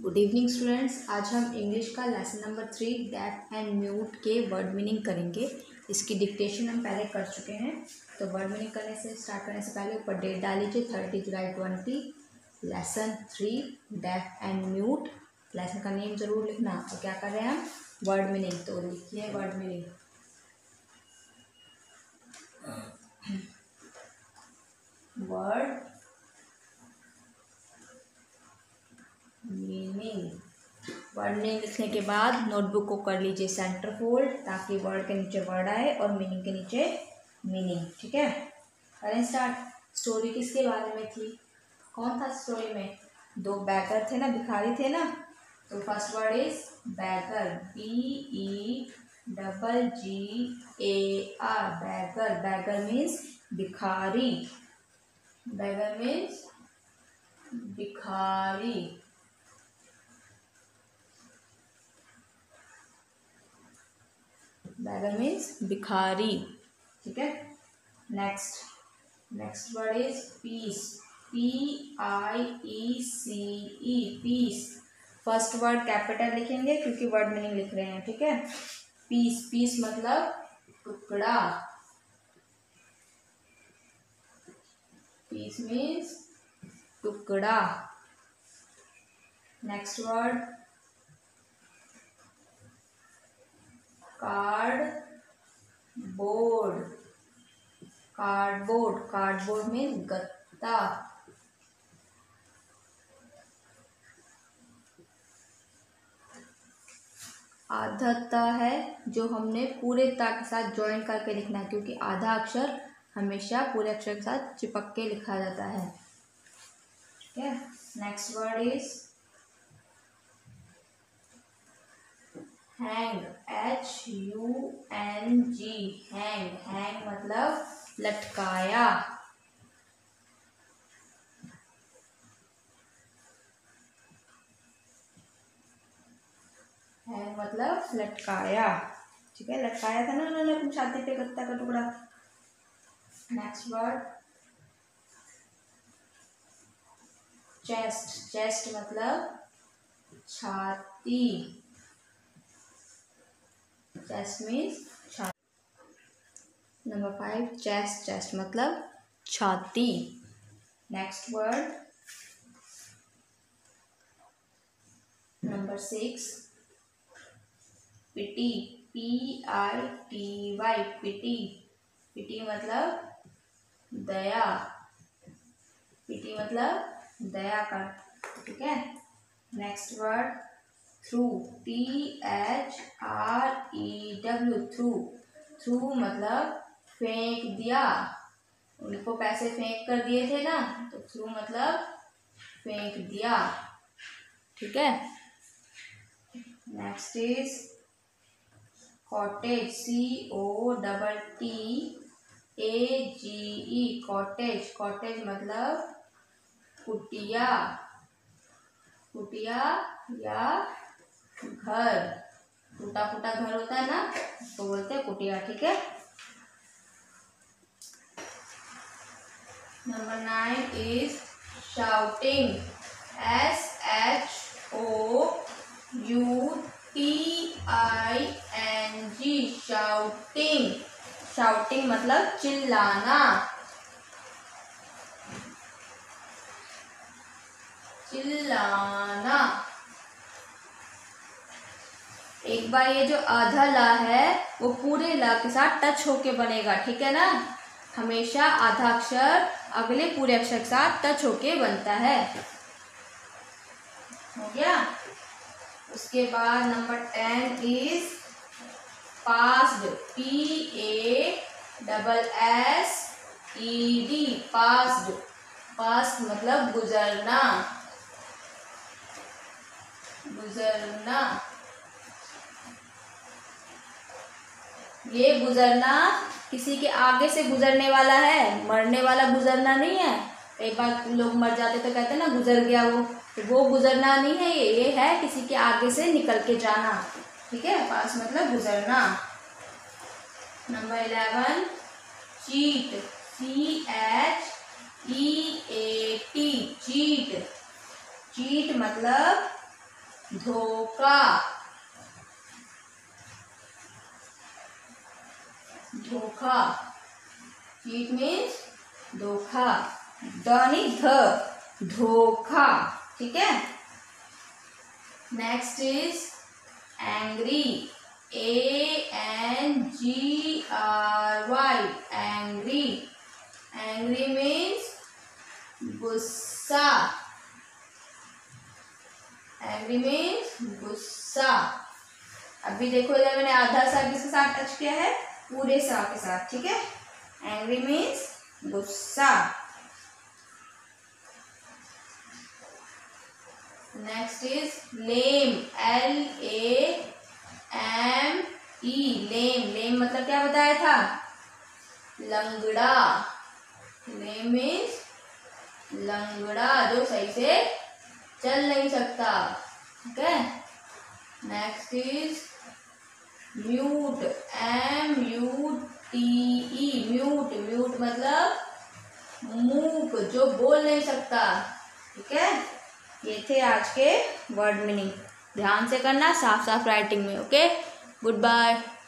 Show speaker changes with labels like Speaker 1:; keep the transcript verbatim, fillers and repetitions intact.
Speaker 1: Good evening students. आज हम English का lesson number three deaf and mute के वर्ड मीनिंग करेंगे। इसकी डिक्टेशन हम पहले कर चुके हैं, तो वर्ड मीनिंग करने से स्टार्ट करने से पहले ऊपर डेट डाल लीजिए thirty July twenty lesson three deaf and mute. Lesson का नेम ज़रूर लिखना। और क्या कर रहे हैं हम? Word meaning. तो लिखिए word meaning. Word meaning. Word meaning लिखने के बाद नोटबुक को कर लीजिए सेंटर फोल्ड, ताकि वर्ड के नीचे वर्ड आए और मीनिंग के नीचे मीनिंग। ठीक है, करें स्टार्ट। स्टोरी किसके बारे में थी? कौन था स्टोरी में? दो बैगर थे ना, भिखारी थे ना। तो first word is beggar, B E double G A R, beggar. Beggar means भिखारी। बैगर मीन्स भिखारी। बैगर मीन्स भिखारी। ठीक है, next next word is piece, P I E C E, piece. First word capital लिखेंगे क्योंकि word meaning लिख रहे हैं। ठीक है, पीस, पीस मतलब टुकड़ा। पीस मीन्स टुकड़ा। Next word cardboard, cardboard, cardboard means गत्ता। आधा है जो हमने पूरे ता के साथ ज्वाइन करके लिखना है, क्योंकि आधा अक्षर हमेशा पूरे अक्षर के साथ चिपक के लिखा जाता है। ठीक है, next word is hang, H U N G, hang. Hang मतलब लटकाया। हैंग मतलब लटकाया। ठीक है, लटकाया था ना उन्होंने अपनी छाती पे गत्ता का टुकड़ा। नेक्स्ट वर्ड चेस्ट, चेस्ट मतलब छाती। चेस्ट मीन्स छाती। नंबर फाइव चेस्ट, चेस्ट मतलब छाती। Next word number six pity, P I T Y, pity. Pity मतलब दया। पिटी मतलब दया का। ठीक है, next word threw, T H R E W, threw. Threw मतलब फेंक दिया। उनको पैसे फेंक कर दिए थे ना, तो थ्रू मतलब फेंक दिया। ठीक है, next is cottage, C O double T A G E, cottage. Cottage मतलब कुटिया। कुटिया या घर, टूटा फूटा घर होता है ना, तो बोलते हैं कुटिया। ठीक है, number nine is shouting, S H O U T I N G, shouting. Shouting मतलब चिल्लाना। चिल्लाना। एक बार ये जो आधा ला है वो पूरे ला के साथ टच होके बनेगा। ठीक है ना, हमेशा आधा अक्षर अगले पूरे अक्षर के साथ टच होके बनता है। हो गया। उसके बाद number ten is passed, P A double S E D, passed. Passed मतलब गुजरना। गुजरना, ये गुजरना किसी के आगे से गुजरने वाला है, मरने वाला गुजरना नहीं है। कई बार लोग मर जाते तो कहते हैं ना गुजर गया वो, तो वो गुजरना नहीं है। ये ये है किसी के आगे से निकल के जाना। ठीक है, पास मतलब गुजरना। Number eleven cheat, C H E A T, cheat. Cheat मतलब धोखा, धोखा, चीट मीन्स धोखा, द नहीं ध, धोखा, ठीक है। Next is angry, A N G R Y, angry, angry means गुस्सा, एंग्री मीन्स गुस्सा। अभी देखो इधर मैंने आधा सा किसके साथ टच किया है, पूरे सा के साथ, ठीक है। एंग्री मीन्स गुस्सा। Next is lame, L A M E, lame, lame मतलब क्या बताया था, लंगड़ा, लेम मीन्स लंगड़ा, जो सही से चल नहीं सकता, ठीक है। Next is mute, M U T E, mute, mute मतलब मूक, जो बोल नहीं सकता, ठीक है। ये थे आज के वर्ड मीनिंग, ध्यान से करना, साफ साफ राइटिंग में, ओके। Good bye.